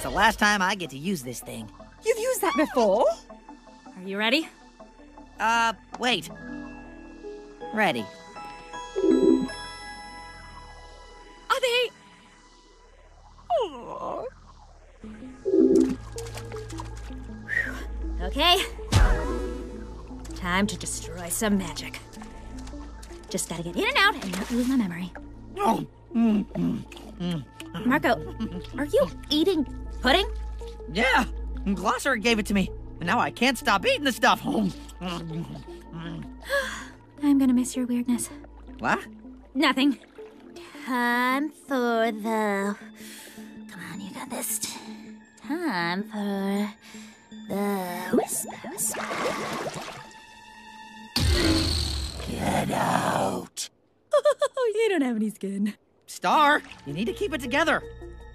the last time I get to use this thing. You've used that before? Are you ready? Wait. Ready. Are they... Oh. Okay. Time to destroy some magic. Just gotta get in and out and not lose my memory. Marco, are you eating pudding? Yeah, Glosser gave it to me, and now I can't stop eating the stuff. I'm gonna miss your weirdness. What? Nothing. Time for the... Come on, you got this. Time for the whisper. Get out. You don't have any skin. Star, you need to keep it together.